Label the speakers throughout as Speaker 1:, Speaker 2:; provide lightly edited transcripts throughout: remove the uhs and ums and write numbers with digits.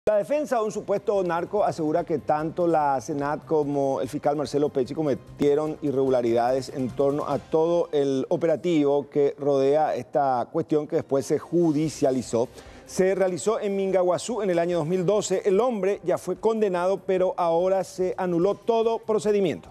Speaker 1: La defensa de un supuesto narco asegura que tanto la Senat como el fiscal Marcelo Pecci cometieron irregularidades en torno a todo el operativo que rodea esta cuestión que después se judicializó. Se realizó en Mingaguazú en el año 2012. El hombre ya fue condenado, pero ahora se anuló todo procedimiento.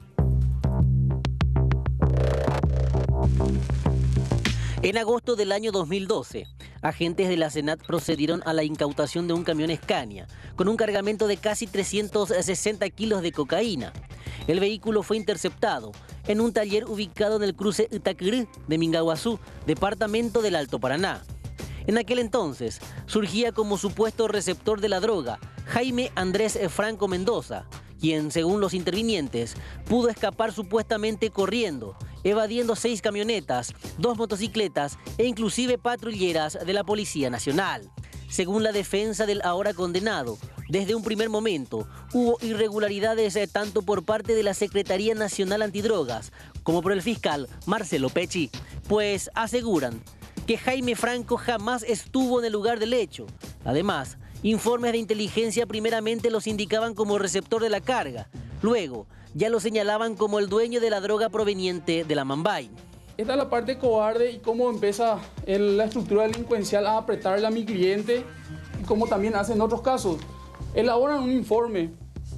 Speaker 2: En agosto del año 2012, agentes de la Senat procedieron a la incautación de un camión Scania con un cargamento de casi 360 kilos de cocaína. El vehículo fue interceptado en un taller ubicado en el cruce Itacurú de Mingaguazú, departamento del Alto Paraná. En aquel entonces surgía como supuesto receptor de la droga Jaime Andrés Franco Mendoza, quien, según los intervinientes, pudo escapar supuestamente corriendo, evadiendo 6 camionetas, 2 motocicletas e inclusive patrulleras de la Policía Nacional. Según la defensa del ahora condenado, desde un primer momento hubo irregularidades tanto por parte de la Secretaría Nacional Antidrogas como por el fiscal Marcelo Pecci, pues aseguran que Jaime Franco jamás estuvo en el lugar del hecho. Además, informes de inteligencia primeramente los indicaban como receptor de la carga, luego ya lo señalaban como el dueño de la droga proveniente de la Mambay.
Speaker 3: Esta es la parte cobarde y cómo empieza la estructura delincuencial a apretarle a mi cliente, y como también hace en otros casos. Elaboran un informe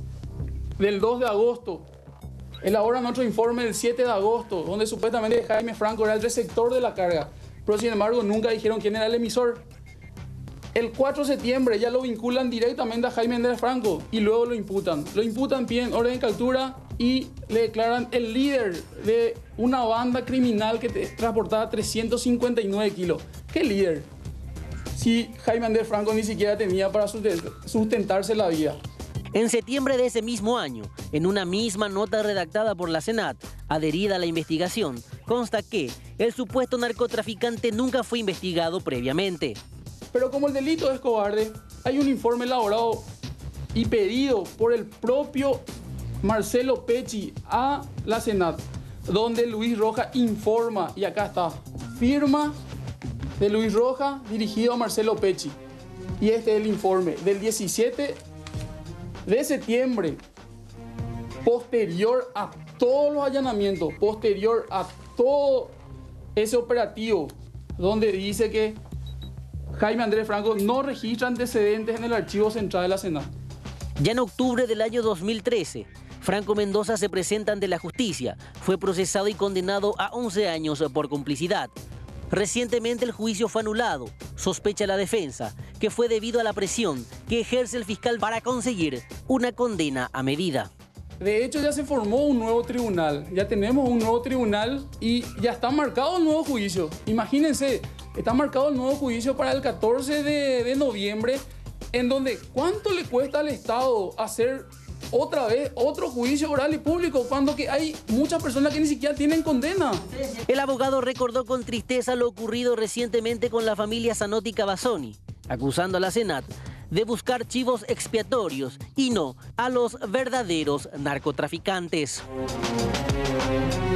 Speaker 3: del 2 de agosto, elaboran otro informe del 7 de agosto, donde supuestamente Jaime Franco era el receptor de la carga, pero sin embargo nunca dijeron quién era el emisor. El 4 de septiembre ya lo vinculan directamente a Jaime Andrés Franco y luego lo imputan. Lo imputan, piden orden de captura y le declaran el líder de una banda criminal que transportaba 359 kilos. ¿Qué líder? Si Jaime Andrés Franco ni siquiera tenía para sustentarse la vida.
Speaker 2: En septiembre de ese mismo año, en una misma nota redactada por la Senat, adherida a la investigación, consta que el supuesto narcotraficante nunca fue investigado previamente.
Speaker 3: Pero como el delito es cobarde, hay un informe elaborado y pedido por el propio Marcelo Pecci a la Senat, donde Luis Rojas informa, y acá está, firma de Luis Rojas dirigido a Marcelo Pecci. Y este es el informe del 17 de septiembre, posterior a todos los allanamientos, posterior a todo ese operativo, donde dice que Jaime Andrés Franco no registra antecedentes en el archivo central de la Senat.
Speaker 2: Ya en octubre del año 2013, Franco Mendoza se presenta ante la justicia. Fue procesado y condenado a 11 años por complicidad. Recientemente el juicio fue anulado, sospecha la defensa, que fue debido a la presión que ejerce el fiscal para conseguir una condena a medida.
Speaker 3: De hecho, ya se formó un nuevo tribunal, ya tenemos un nuevo tribunal y ya está marcado el nuevo juicio. Imagínense, está marcado el nuevo juicio para el 14 de noviembre, en donde ¿cuánto le cuesta al Estado hacer otra vez otro juicio oral y público cuando que hay muchas personas que ni siquiera tienen condena?
Speaker 2: El abogado recordó con tristeza lo ocurrido recientemente con la familia Zanotti Cavazzoni, acusando a la Senat de buscar chivos expiatorios y no a los verdaderos narcotraficantes.